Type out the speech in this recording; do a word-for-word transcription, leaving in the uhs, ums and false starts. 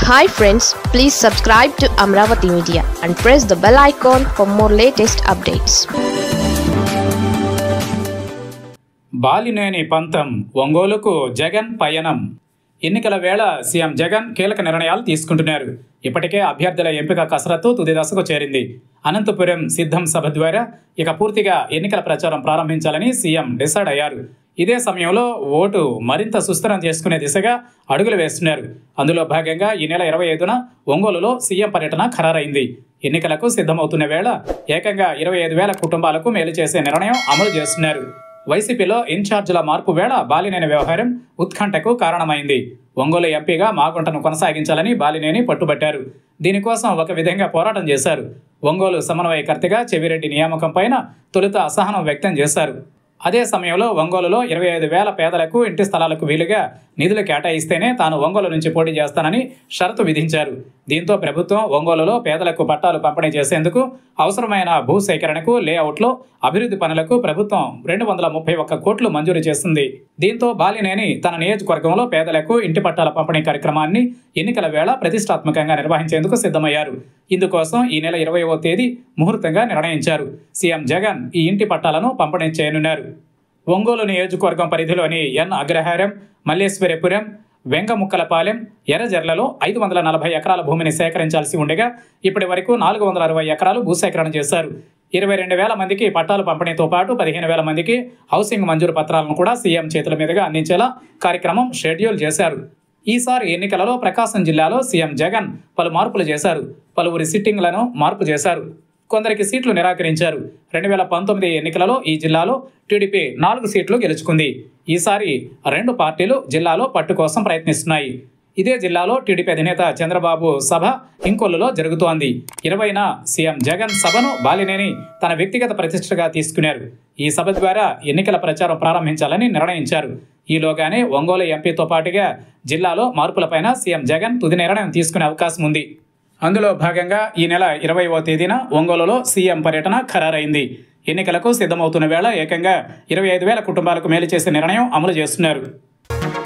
Hi friends, please subscribe to Amravati Media and press the bell icon for more latest updates. Balineni పంతం ఒంగోలుకు జగన్ పయనం. ఎన్నికల వేళ CM Jagan కీలక నిర్ణయాలు తీసుకుంటున్నారు. ఇప్పటికే అభ్యర్థుల ఎంపిక కసరత్తు తుది దశకు చేరింది. అనంతపురం సిద్ధం సభ ద్వారా ఇక పూర్తిగా ఎన్నికల ప్రచారం ప్రారంభించాలని సీఎం డిసైడ్ అయ్యారు. ఇదే సమయంలో ఓటు మరింత సుస్థిరం చేసుకునే దిశగా అడుగులు వేస్తున్నారు. అందులో భాగంగా ఈ నెల ఇరవై ఐదున ఒంగోలులో సీఎం పర్యటన ఖరారైంది. ఎన్నికలకు సిద్ధమవుతున్న వేళ ఏకంగా ఇరవై ఐదు వేల కుటుంబాలకు మేలు చేసే నిర్ణయం అమలు చేస్తున్నారు. వైసీపీలో ఇన్ఛార్జీల మార్పు వేళ బాలినేని వ్యవహారం ఉత్కంఠకు కారణమైంది. ఒంగోలు ఎంపీగా మాగుంటను కొనసాగించాలని బాలినేని పట్టుబట్టారు. దీనికోసం ఒక విధంగా పోరాటం చేశారు. ఒంగోలు సమన్వయకర్తగా చెవిరెడ్డి నియామకం పైన తొలుత అసహనం వ్యక్తం చేశారు. అదే సమయంలో ఒంగోలులో ఇరవై ఐదు వేల పేదలకు ఇంటి స్థలాలకు వీలుగా నిధులు కేటాయిస్తేనే తాను ఒంగోలు నుంచి పోటీ చేస్తానని షరతు విధించారు. దీంతో ప్రభుత్వం ఒంగోలులో పేదలకు పట్టాలు పంపిణీ చేసేందుకు అవసరమైన భూ సేకరణకు, లేఅవుట్లో అభివృద్ధి పనులకు ప్రభుత్వం రెండు వందల ముప్పై ఒక్క కోట్లు మంజూరు చేస్తుంది. దీంతో బాలినేని తన నియోజకవర్గంలో పేదలకు ఇంటి పట్టాల పంపిణీ కార్యక్రమాన్ని ఎన్నికల వేళ ప్రతిష్టాత్మకంగా నిర్వహించేందుకు సిద్ధమయ్యారు. ఇందుకోసం ఈ నెల ఇరవైవ తేదీ ముహూర్తంగా నిర్ణయించారు. సీఎం జగన్ ఈ ఇంటి పట్టాలను పంపిణీ చేయనున్నారు. ఒంగోలు నియోజకవర్గం పరిధిలోని ఎన్ అగ్రహారం, మల్లేశ్వరపురం, వెంగముక్కలపాలెం, ఎర్రజర్లలో ఐదు వందల నలభై ఎకరాల భూమిని సేకరించాల్సి ఉండగా ఇప్పటి వరకు నాలుగు వందల అరవై ఎకరాలు భూసేకరణ చేశారు. ఇరవై రెండు వేల మందికి పట్టాలు పంపిణీతో పాటు పదిహేను వేల మందికి హౌసింగ్ మంజూరు పత్రాలను కూడా సీఎం చేతుల మీదుగా అందించేలా కార్యక్రమం షెడ్యూల్ చేశారు. ఈసారి ఎన్నికలలో ప్రకాశం జిల్లాలో సీఎం జగన్ పలు మార్పులు చేశారు. పలువురి సిట్టింగ్లను మార్పు చేశారు. కొందరికి సీట్లు నిరాకరించారు. రెండు వేల పంతొమ్మిది ఎన్నికలలో ఈ జిల్లాలో టీడీపీ నాలుగు సీట్లు గెలుచుకుంది. ఈసారి రెండు పార్టీలు జిల్లాలో పట్టు కోసం ప్రయత్నిస్తున్నాయి. ఇదే జిల్లాలో టీడీపీ అధినేత చంద్రబాబు సభ ఇంకొల్లులో జరుగుతోంది. ఇరవైన సీఎం జగన్ సభను బాలినేని తన వ్యక్తిగత ప్రతిష్టగా తీసుకున్నారు. ఈ సభ ద్వారా ఎన్నికల ప్రచారం ప్రారంభించాలని నిర్ణయించారు. ఈలోగానే ఒంగోలు ఎంపీతో పాటుగా జిల్లాలో మార్పులపైన సీఎం జగన్ తుది నిర్ణయం తీసుకునే అవకాశం ఉంది. అందులో భాగంగా ఈ నెల ఇరవైవ తేదీన ఒంగోలులో సీఎం పర్యటన ఖరారైంది. ఎన్నికలకు సిద్ధమవుతున్న వేళ ఏకంగా ఇరవై ఐదు వేల కుటుంబాలకు మేలు చేసే నిర్ణయం అమలు చేస్తున్నారు.